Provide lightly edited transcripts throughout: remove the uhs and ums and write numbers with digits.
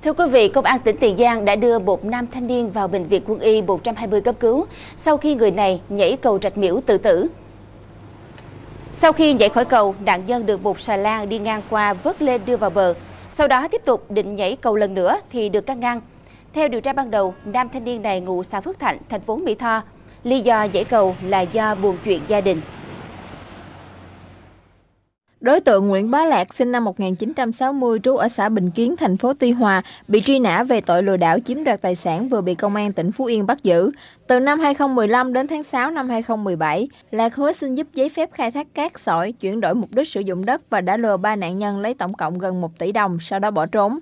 Thưa quý vị, Công an tỉnh Tiền Giang đã đưa một nam thanh niên vào Bệnh viện Quân y 120 cấp cứu sau khi người này nhảy cầu Rạch Miễu tự tử. Sau khi nhảy khỏi cầu, nạn nhân được một xà lan đi ngang qua vớt lên đưa vào bờ. Sau đó tiếp tục định nhảy cầu lần nữa thì được can ngăn. Theo điều tra ban đầu, nam thanh niên này ngụ xã Phước Thạnh, thành phố Mỹ Tho. Lý do nhảy cầu là do buồn chuyện gia đình. Đối tượng Nguyễn Bá Lạc sinh năm 1960 trú ở xã Bình Kiến, thành phố Tuy Hòa, bị truy nã về tội lừa đảo chiếm đoạt tài sản vừa bị Công an tỉnh Phú Yên bắt giữ. Từ năm 2015 đến tháng 6 năm 2017, Lạc hứa xin giúp giấy phép khai thác cát sỏi, chuyển đổi mục đích sử dụng đất và đã lừa 3 nạn nhân lấy tổng cộng gần 1 tỷ đồng, sau đó bỏ trốn.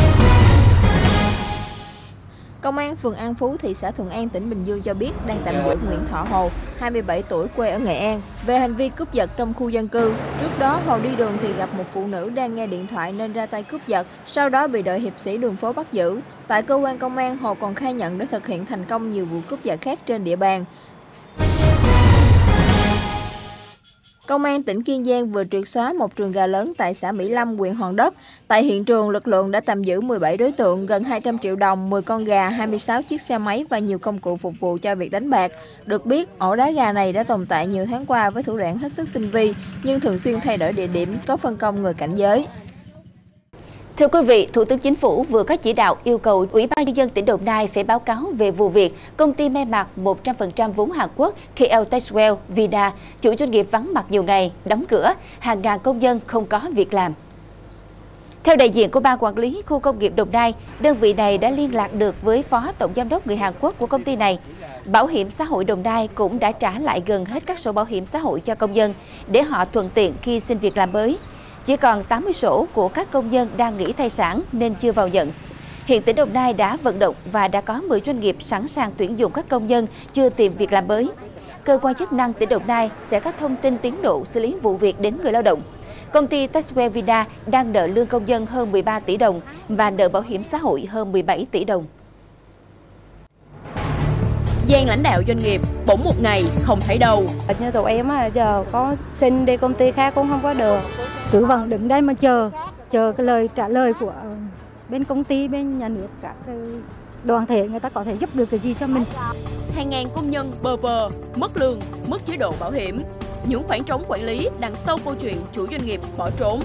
Công an phường An Phú, thị xã Thuận An, tỉnh Bình Dương cho biết đang tạm giữ Nguyễn Thọ Hồ, 27 tuổi, quê ở Nghệ An, về hành vi cướp giật trong khu dân cư. Trước đó, Hồ đi đường thì gặp một phụ nữ đang nghe điện thoại nên ra tay cướp giật, sau đó bị đội hiệp sĩ đường phố bắt giữ. Tại cơ quan công an, Hồ còn khai nhận đã thực hiện thành công nhiều vụ cướp giật khác trên địa bàn. Công an tỉnh Kiên Giang vừa triệt xóa một trường gà lớn tại xã Mỹ Lâm, huyện Hòn Đất. Tại hiện trường, lực lượng đã tạm giữ 17 đối tượng, gần 200 triệu đồng, 10 con gà, 26 chiếc xe máy và nhiều công cụ phục vụ cho việc đánh bạc. Được biết, ổ đá gà này đã tồn tại nhiều tháng qua với thủ đoạn hết sức tinh vi, nhưng thường xuyên thay đổi địa điểm, có phân công người cảnh giới. Thưa quý vị, Thủ tướng Chính phủ vừa có chỉ đạo yêu cầu Ủy ban Nhân dân tỉnh Đồng Nai phải báo cáo về vụ việc công ty may mặc 100% vốn Hàn Quốc KL Texwell Vida, chủ doanh nghiệp vắng mặt nhiều ngày, đóng cửa, hàng ngàn công nhân không có việc làm. Theo đại diện của Ban Quản lý Khu công nghiệp Đồng Nai, đơn vị này đã liên lạc được với Phó Tổng Giám đốc người Hàn Quốc của công ty này. Bảo hiểm xã hội Đồng Nai cũng đã trả lại gần hết các sổ bảo hiểm xã hội cho công nhân để họ thuận tiện khi xin việc làm mới. Chỉ còn 80 sổ của các công nhân đang nghỉ thai sản nên chưa vào nhận. Hiện tỉnh Đồng Nai đã vận động và đã có 10 doanh nghiệp sẵn sàng tuyển dụng các công nhân chưa tìm việc làm mới. Cơ quan chức năng tỉnh Đồng Nai sẽ có thông tin tiến độ xử lý vụ việc đến người lao động. Công ty Texwell Vida đang nợ lương công nhân hơn 13 tỷ đồng và nợ bảo hiểm xã hội hơn 17 tỷ đồng. Giang lãnh đạo doanh nghiệp bỗng một ngày không thấy đâu. Như tụi em giờ có xin đi công ty khác cũng không có được. Cứ vẫn đứng đây mà chờ cái lời trả lời của bên công ty, bên nhà nước, các cái đoàn thể người ta có thể giúp được cái gì cho mình. Hàng ngàn công nhân bơ vơ, mất lương, mất chế độ bảo hiểm. Những khoảng trống quản lý đằng sau câu chuyện chủ doanh nghiệp bỏ trốn.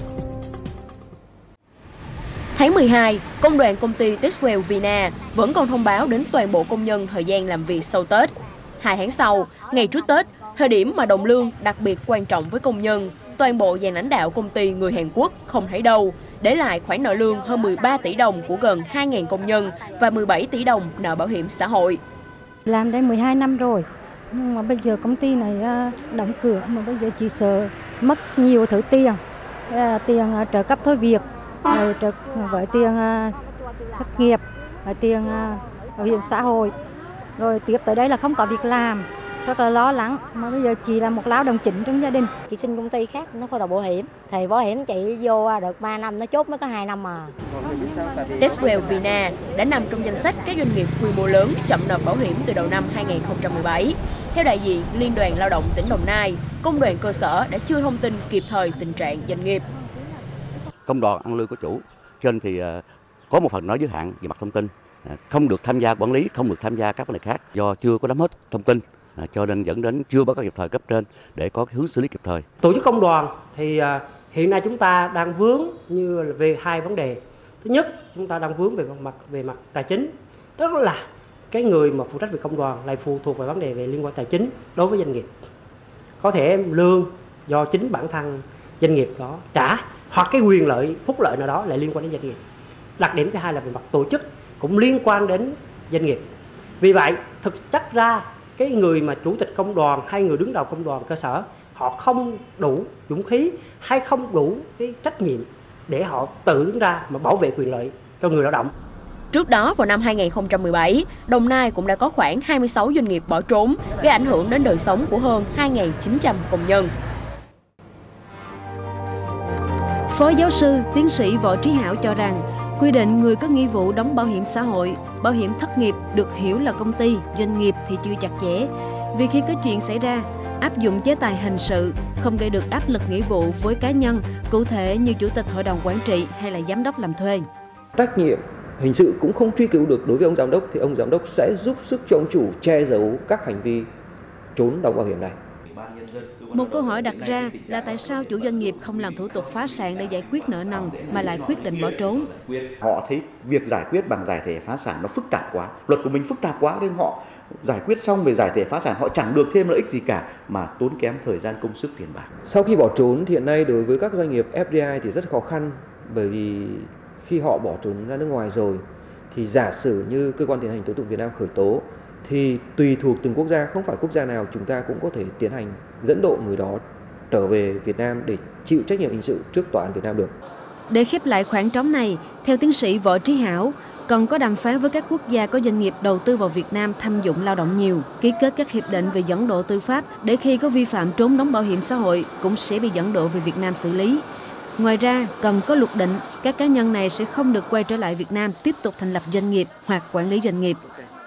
Tháng 12, công đoàn công ty Texwell Vina vẫn còn thông báo đến toàn bộ công nhân thời gian làm việc sau Tết. 2 tháng sau, ngày trước Tết, thời điểm mà đồng lương đặc biệt quan trọng với công nhân, toàn bộ dàn lãnh đạo công ty người Hàn Quốc không thấy đâu, để lại khoản nợ lương hơn 13 tỷ đồng của gần 2.000 công nhân và 17 tỷ đồng nợ bảo hiểm xã hội. Làm đây 12 năm rồi, nhưng mà bây giờ công ty này đóng cửa, mà bây giờ chỉ sợ mất nhiều thứ tiền. Tiền trợ cấp thôi việc, với tiền thất nghiệp, với tiền bảo hiểm xã hội, rồi tiếp tới đây là không có việc làm, rất là lo lắng, mà bây giờ chỉ là một lao động chính trong gia đình. Chị xin công ty khác nó có đầu bảo hiểm, thì bảo hiểm chị vô được 3 năm, nó chốt mới có 2 năm mà. Texwell Vina đã nằm trong danh sách các doanh nghiệp quy mô lớn chậm nộp bảo hiểm từ đầu năm 2017. Theo đại diện Liên đoàn Lao động tỉnh Đồng Nai, công đoàn cơ sở đã chưa thông tin kịp thời tình trạng doanh nghiệp. Công đoàn ăn lương của chủ, cho nên thì có một phần nói giới hạn về mặt thông tin, không được tham gia quản lý, không được tham gia các vấn đề khác do chưa có nắm hết thông tin, cho nên dẫn đến chưa báo cáo kịp thời cấp trên để có hướng xử lý kịp thời. Tổ chức công đoàn thì hiện nay chúng ta đang vướng như về 2 vấn đề. Thứ nhất, chúng ta đang vướng về mặt tài chính, tức là cái người mà phụ trách về công đoàn lại phụ thuộc vào vấn đề về liên quan tài chính đối với doanh nghiệp. Có thể lương do chính bản thân doanh nghiệp đó trả, hoặc cái quyền lợi, phúc lợi nào đó lại liên quan đến doanh nghiệp. Đặc điểm thứ hai là về mặt tổ chức cũng liên quan đến doanh nghiệp. Vì vậy, thực chất ra cái người mà chủ tịch công đoàn hay người đứng đầu công đoàn cơ sở, họ không đủ dũng khí hay không đủ cái trách nhiệm để họ tự đứng ra mà bảo vệ quyền lợi cho người lao động. Trước đó vào năm 2017, Đồng Nai cũng đã có khoảng 26 doanh nghiệp bỏ trốn, gây ảnh hưởng đến đời sống của hơn 2.900 công nhân. Phó giáo sư, tiến sĩ Võ Trí Hảo cho rằng, quy định người có nghĩa vụ đóng bảo hiểm xã hội, bảo hiểm thất nghiệp được hiểu là công ty, doanh nghiệp thì chưa chặt chẽ. Vì khi có chuyện xảy ra, áp dụng chế tài hình sự, không gây được áp lực nghĩa vụ với cá nhân, cụ thể như chủ tịch hội đồng quản trị hay là giám đốc làm thuê. Trách nhiệm hình sự cũng không truy cứu được đối với ông giám đốc thì ông giám đốc sẽ giúp sức cho ông chủ che giấu các hành vi trốn đóng bảo hiểm này. Một câu hỏi đặt ra là tại sao chủ doanh nghiệp không làm thủ tục phá sản để giải quyết nợ nần mà lại quyết định bỏ trốn? Họ thấy việc giải quyết bằng giải thể phá sản nó phức tạp quá, luật của mình phức tạp quá nên họ giải quyết xong về giải thể phá sản họ chẳng được thêm lợi ích gì cả mà tốn kém thời gian, công sức, tiền bạc. Sau khi bỏ trốn thì hiện nay đối với các doanh nghiệp FDI thì rất khó khăn, bởi vì khi họ bỏ trốn ra nước ngoài rồi thì giả sử như cơ quan tiến hành tố tụng Việt Nam khởi tố thì tùy thuộc từng quốc gia, không phải quốc gia nào chúng ta cũng có thể tiến hành dẫn độ người đó trở về Việt Nam để chịu trách nhiệm hình sự trước tòa án Việt Nam được. Để khép lại khoảng trống này, theo tiến sĩ Võ Trí Hảo, còn có đàm phán với các quốc gia có doanh nghiệp đầu tư vào Việt Nam thâm dụng lao động nhiều, ký kết các hiệp định về dẫn độ tư pháp để khi có vi phạm trốn đóng bảo hiểm xã hội cũng sẽ bị dẫn độ về Việt Nam xử lý. Ngoài ra, cần có luật định các cá nhân này sẽ không được quay trở lại Việt Nam tiếp tục thành lập doanh nghiệp hoặc quản lý doanh nghiệp.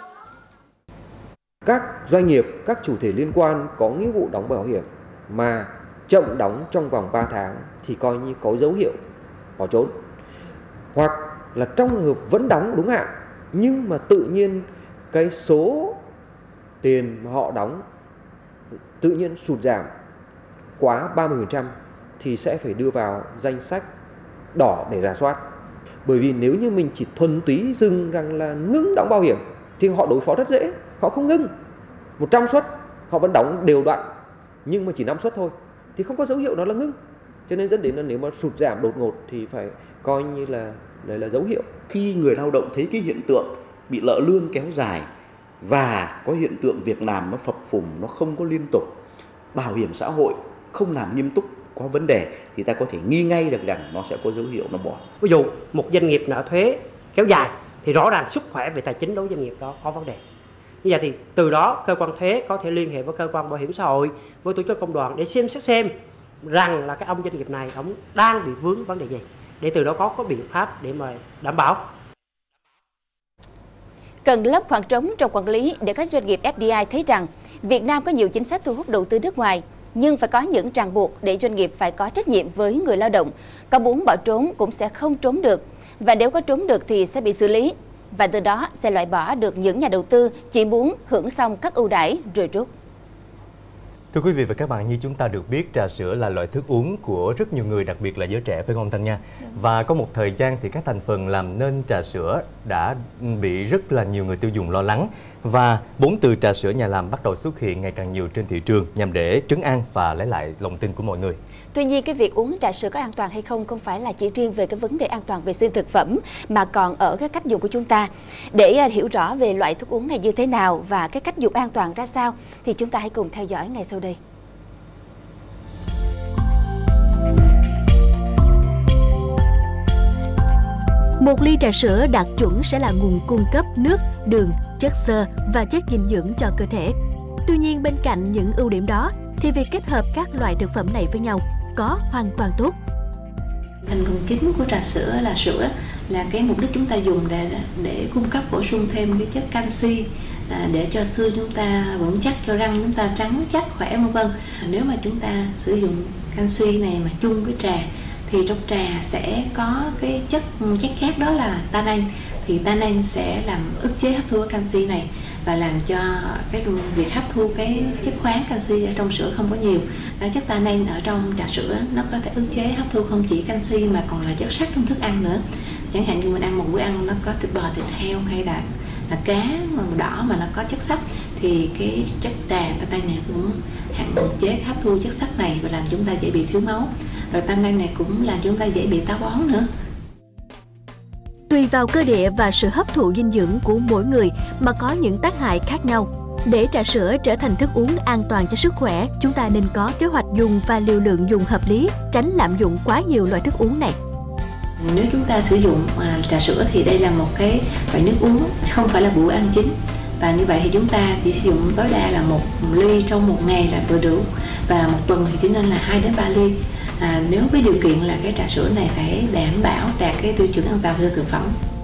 Các doanh nghiệp, các chủ thể liên quan có nghĩa vụ đóng bảo hiểm mà chậm đóng trong vòng 3 tháng thì coi như có dấu hiệu bỏ trốn. Hoặc là trong trường hợp vẫn đóng đúng hạn nhưng mà tự nhiên cái số tiền mà họ đóng tự nhiên sụt giảm quá 30% thì sẽ phải đưa vào danh sách đỏ để rà soát. Bởi vì nếu như mình chỉ thuần túy dừng rằng là ngưng đóng bảo hiểm thì họ đối phó rất dễ, họ không ngưng 100 suất, họ vẫn đóng đều đặn nhưng mà chỉ 5 suất thôi thì không có dấu hiệu đó là ngưng. Cho nên dẫn đến là nếu mà sụt giảm đột ngột thì phải coi như là đấy là dấu hiệu. Khi người lao động thấy cái hiện tượng bị nợ lương kéo dài và có hiện tượng việc làm nó phập phùng, nó không có liên tục, bảo hiểm xã hội không làm nghiêm túc, có vấn đề thì ta có thể nghi ngay được rằng nó sẽ có dấu hiệu nó bỏ. Ví dụ một doanh nghiệp nợ thuế kéo dài thì rõ ràng sức khỏe về tài chính đối với doanh nghiệp đó có vấn đề. Như vậy thì từ đó cơ quan thuế có thể liên hệ với cơ quan bảo hiểm xã hội, với tổ chức công đoàn để xem rằng là cái ông doanh nghiệp này ông đang bị vướng vấn đề gì, để từ đó có biện pháp để mà đảm bảo. Cần lấp khoảng trống trong quản lý để các doanh nghiệp FDI thấy rằng Việt Nam có nhiều chính sách thu hút đầu tư nước ngoài, nhưng phải có những ràng buộc để doanh nghiệp phải có trách nhiệm với người lao động. Có muốn bỏ trốn cũng sẽ không trốn được, và nếu có trốn được thì sẽ bị xử lý. Và từ đó sẽ loại bỏ được những nhà đầu tư chỉ muốn hưởng xong các ưu đãi rồi rút. Thưa quý vị và các bạn, như chúng ta được biết, trà sữa là loại thức uống của rất nhiều người, đặc biệt là giới trẻ, phải không Thanh Nga? Và có một thời gian thì các thành phần làm nên trà sữa đã bị rất là nhiều người tiêu dùng lo lắng. Và 4 từ trà sữa nhà làm bắt đầu xuất hiện ngày càng nhiều trên thị trường nhằm để trấn an và lấy lại lòng tin của mọi người. Tuy nhiên, cái việc uống trà sữa có an toàn hay không phải là chỉ riêng về cái vấn đề an toàn vệ sinh thực phẩm, mà còn ở cái cách dùng của chúng ta. Để hiểu rõ về loại thức uống này như thế nào và cái cách dùng an toàn ra sao thì chúng ta hãy cùng theo dõi ngay sau đây. Một ly trà sữa đạt chuẩn sẽ là nguồn cung cấp nước, đường, chất xơ và chất dinh dưỡng cho cơ thể. Tuy nhiên, bên cạnh những ưu điểm đó thì việc kết hợp các loại thực phẩm này với nhau có hoàn toàn tốt. Thành phần chính của trà sữa là sữa, là cái mục đích chúng ta dùng để cung cấp bổ sung thêm cái chất canxi để cho xương chúng ta vững chắc, cho răng chúng ta trắng chắc khỏe vân vân. Nếu mà chúng ta sử dụng canxi này mà chung với trà thì trong trà sẽ có cái chất khác, đó là tannin. Thì tannin sẽ làm ức chế hấp thu canxi này và làm cho cái việc hấp thu cái chất khoáng canxi ở trong sữa không có nhiều. Chất tannin ở trong trà sữa nó có thể ức chế hấp thu không chỉ canxi mà còn là chất sắt trong thức ăn nữa. Chẳng hạn như mình ăn một bữa ăn nó có thịt bò, thịt heo hay là cá mà đỏ mà nó có chất sắt thì cái chất trà tannin này cũng hạn chế hấp thu chất sắt này và làm chúng ta dễ bị thiếu máu. Rồi tannin này cũng làm chúng ta dễ bị táo bón nữa. Tùy vào cơ địa và sự hấp thụ dinh dưỡng của mỗi người mà có những tác hại khác nhau. Để trà sữa trở thành thức uống an toàn cho sức khỏe, chúng ta nên có kế hoạch dùng và liều lượng dùng hợp lý, tránh lạm dụng quá nhiều loại thức uống này. Nếu chúng ta sử dụng trà sữa thì đây là một cái loại nước uống, không phải là bữa ăn chính. Và như vậy thì chúng ta chỉ sử dụng tối đa là 1 ly trong một ngày là vừa đủ. Và một tuần thì chỉ nên là 2 đến 3 ly. Nếu với điều kiện là cái trà sữa này phải đảm bảo đạt cái tiêu chuẩn an toàn cho thực phẩm.